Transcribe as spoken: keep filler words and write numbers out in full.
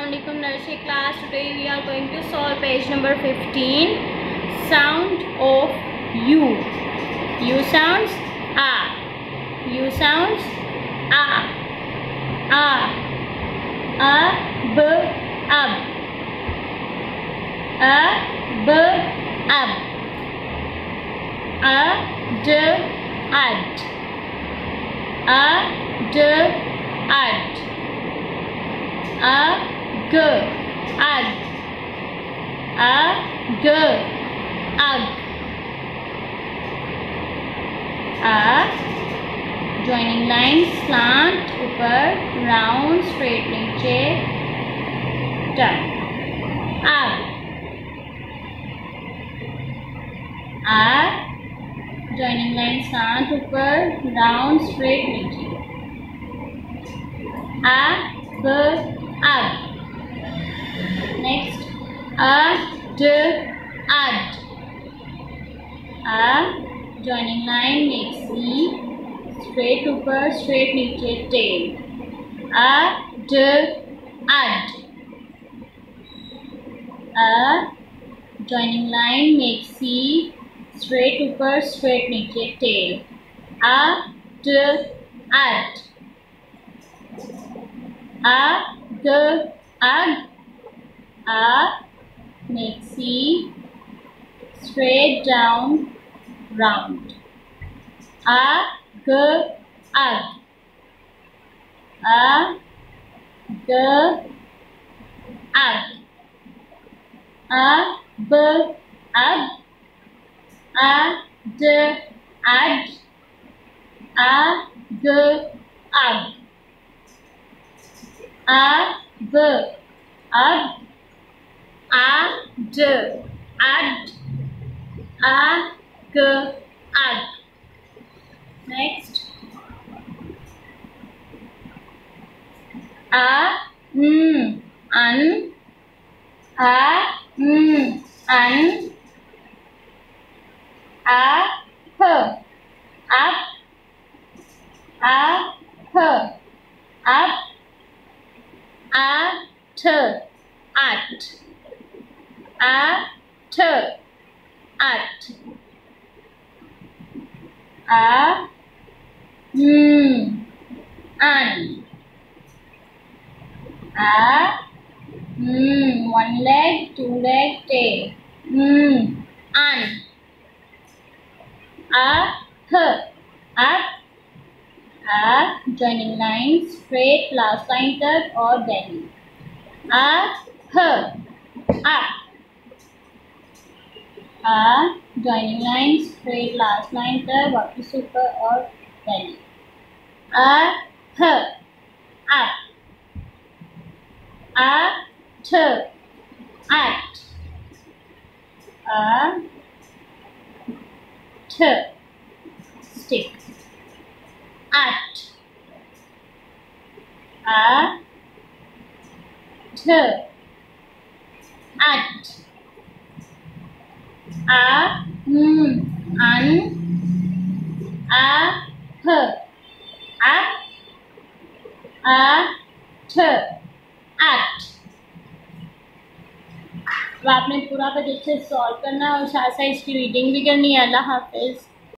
Assalamualaikum nursery class. Today we are going to solve page number fifteen. Sound of U. U sounds A. U sounds A. A. A. B. Ab. A. B. Ab. A. D. Ad. A. D. Ad. A. G. Ag. A. G. Ag. A. Joining lines slant ऊपर round straight नीचे turn. Ag. A. Joining line slant ऊपर round straight नीचे. A. B. Ag. Next, A. D. Ad. A. Joining line makes C. Straight ऊपर straight नीचे tail. A. D. Ad. A. Joining line makes C. Straight ऊपर straight नीचे tail. A. D. Ad. A. G. Ag. A. Make C. Straight down round. A. G. Ag. A. G. Ag. A. B. Ag. A. D. Ad. A. G. Ag. A. B. Ag. A. D. Ad. A. G. Ag. Next. A. N. An. A. N. An. A. P. Up. A. P. Up. A. T. At. A. T. At. A. N. An. A. N. One leg, two leg, tail. N. An. A. H. Up. A. Joining lines straight last line तक और belly. A. H. Up. A. Joining lines straight last line तक वापस ऊपर और belly. A. H. Up. A. T. At. A. T. Stick. At. A. T. At. A. N. An. A. H. Up. A. T. At. अब आपने पूरा page अच्छे से solve करना है और साथ साथ इसकी रीडिंग भी करनी है। अल्लाह हाफिज़।